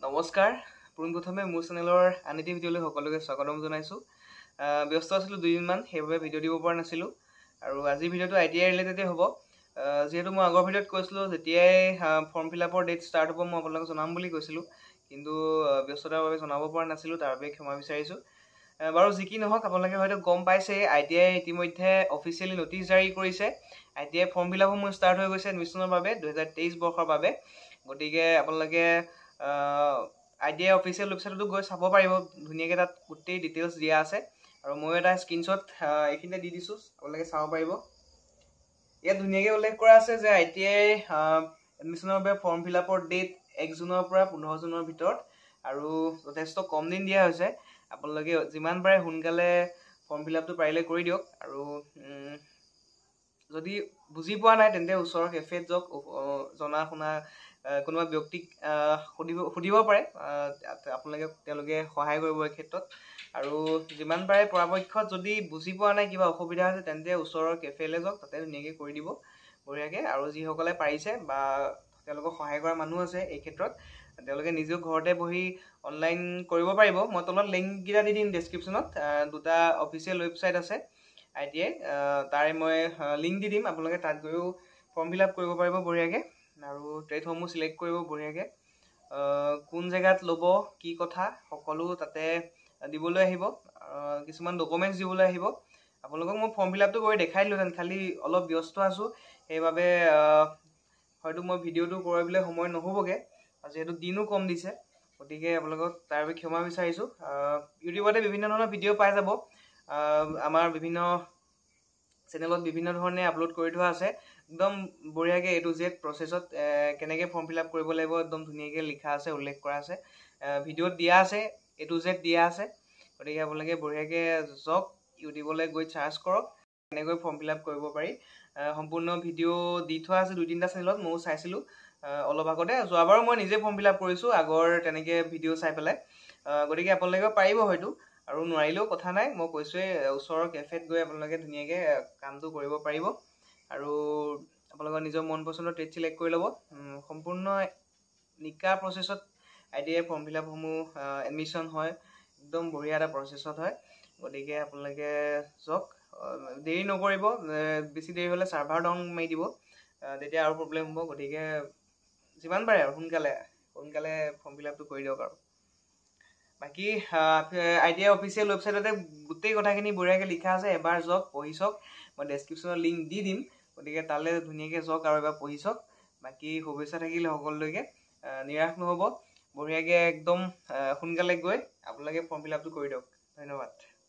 নমস্কাৰ পোনপ্ৰথমে মোৰ চেনেলৰ আনিটি ভিডিঅ'লৈ সকলোকে স্বাগতম জনাইছোঁ। ব্যস্ত আছিলোঁ দুদিনমান, সেইবাবে ভিডিঅ' দিব পৰা নাছিলোঁ আৰু আজিৰ ভিডিঅ'টো ITI ৰিলেটেডে হ'ব। যিহেতু মই আগৰ ভিডিঅ'ত কৈছিলোঁ যেতিয়াই ফৰ্ম ফিলআপৰ ডেট ষ্টাৰ্ট হ'ব মই আপোনালোকক জনাম বুলি কৈছিলোঁ, কিন্তু ব্যস্ততাৰ বাবে জনাব পৰা নাছিলোঁ, তাৰ বাবে ক্ষমা বিচাৰিছোঁ। বাৰু যি কি নহওক, আপোনালোকে হয়তো গম পাইছে ITI ইতিমধ্যে অফিচিয়েলি নটিচ জাৰি কৰিছে। ITI ফৰ্ম ফিলআপসমূহ ষ্টাৰ্ট হৈ গৈছে এডমিশ্যনৰ বাবে 2023 বৰ্ষৰ বাবে। গতিকে আপোনালোকে ITI অফিচিয়েল ৱেবছাইটতো গৈ চাব পাৰিব, ধুনীয়াকৈ তাত গোটেই ডিটেইলছ দিয়া আছে আৰু ময়ো এটা স্ক্ৰীনশ্বট এইখিনিতে দি দিছোঁ, আপোনালোকে চাব পাৰিব। ইয়াত ধুনীয়াকৈ উল্লেখ কৰা আছে যে ITI এডমিশ্যনৰ বাবে ফৰ্ম ফিলআপৰ ডেট 1 জুনৰ পৰা 15 জুনৰ ভিতৰত আৰু যথেষ্ট কম দিন দিয়া হৈছে। আপোনালোকে যিমান পাৰে সোনকালে ফৰ্ম ফিলআপটো পাৰিলে কৰি দিয়ক আৰু যদি বুজি পোৱা নাই তেন্তে ওচৰৰ কেফেত যাওক, জনা শুনা কোনোবা ব্যক্তিক সুধিব পাৰে, তেওঁলোকে সহায় কৰিব এই ক্ষেত্ৰত। আৰু যিমান পাৰে পৰাপক্ষত যদি বুজি পোৱা নাই, কিবা অসুবিধা আছে, তেন্তে ওচৰৰ কেফেলৈ যাওক, তাতে ধুনীয়াকৈ কৰি দিব বঢ়িয়াকৈ। আৰু যিসকলে পাৰিছে বা তেওঁলোকক সহায় কৰা মানুহ আছে এই ক্ষেত্ৰত, তেওঁলোকে নিজেও ঘৰতে বহি অনলাইন কৰিব পাৰিব। মই তলত লিংককেইটা দি দিম ডেছক্ৰিপশ্যনত। দুটা অফিচিয়েল ৱেবছাইট আছে ITI, তাৰে মই লিংক দি দিম, আপোনালোকে তাত গৈও ফৰ্ম ফিলআপ কৰিব পাৰিব বঢ়িয়াকৈ আৰু ট্ৰেডসমূহ চিলেক্ট কৰিব বঢ়িয়াকৈ। কোন জেগাত ল'ব, কি কথা, সকলো তাতে দিবলৈ আহিব। কিছুমান ডকুমেণ্টছ দিবলৈ আহিব। আপোনালোকক মই ফৰ্ম ফিলআপটো কৰি দেখাই দিলোঁহেঁতেন, খালি অলপ ব্যস্ত আছোঁ, সেইবাবে হয়তো মই ভিডিঅ'টো কৰিবলৈ সময় নহ'বগৈ, যিহেতু দিনো কম দিছে। গতিকে আপোনালোকক তাৰ বাবে ক্ষমা বিচাৰিছোঁ। ইউটিউবতে বিভিন্ন ধৰণৰ ভিডিঅ' পাই যাব। আমাৰ বিভিন্ন চেনেলত বিভিন্ন ধৰণে আপলোড কৰি থোৱা আছে, একদম বঢ়িয়াকৈ A to Z প্ৰচেছত কেনেকৈ ফৰ্ম ফিলআপ কৰিব লাগিব একদম ধুনীয়াকৈ লিখা আছে, উল্লেখ কৰা আছে, ভিডিঅ'ত দিয়া আছে, A to Z দিয়া আছে। গতিকে আপোনালোকে বঢ়িয়াকৈ যাওক, ইউটিউবলৈ গৈ চাৰ্চ কৰক কেনেকৈ ফৰ্ম ফিলআপ কৰিব পাৰি। সম্পূৰ্ণ ভিডিঅ' দি থোৱা আছে 2-3টা চেনেলত, ময়ো চাইছিলোঁ অলপ আগতে। যোৱাবাৰো মই নিজে ফৰ্ম ফিলআপ কৰিছোঁ আগৰ তেনেকৈ ভিডিঅ' চাই পেলাই। গতিকে আপোনালোকে পাৰিব হয়তো, আৰু নোৱাৰিলেও কথা নাই, মই কৈছোঁৱেই ওচৰৰ কেফেত গৈ আপোনালোকে ধুনীয়াকৈ কামটো কৰিব পাৰিব আৰু আপোনালোকৰ নিজৰ মন পচন্দৰ ট্ৰেড চিলেক্ট কৰি ল'ব। সম্পূৰ্ণ নিকা প্ৰচেছত ITI ফৰ্ম ফিলআপসমূহ এডমিশ্যন হয়, একদম বঢ়িয়া এটা প্ৰচেছত হয়। গতিকে আপোনালোকে যাওক, দেৰি নকৰিব, বেছি দেৰি হ'লে ছাৰ্ভাৰ ডাউন মাৰি দিব, তেতিয়া আৰু প্ৰব্লেম হ'ব। গতিকে যিমান পাৰে আৰু সোনকালে ফৰ্ম ফিলআপটো কৰি দিয়ক। আৰু বাকী ITI অফিচিয়েল ৱেবছাইটতে গোটেই কথাখিনি বঢ়িয়াকৈ লিখা আছে, এবাৰ যাওক, পঢ়ি চাওক। মই ডেছক্ৰিপশ্যনৰ লিংক দি দিম, গতিকে তালৈ ধুনীয়াকৈ যাওক আৰু এবাৰ পঢ়ি চাওক। বাকী শুভেচ্ছা থাকিলে সকলোলৈকে, নিৰাশ নহ'ব, বঢ়িয়াকৈ একদম সোনকালে গৈ আপোনালোকে ফৰ্ম ফিলআপটো কৰি দিয়ক। ধন্যবাদ।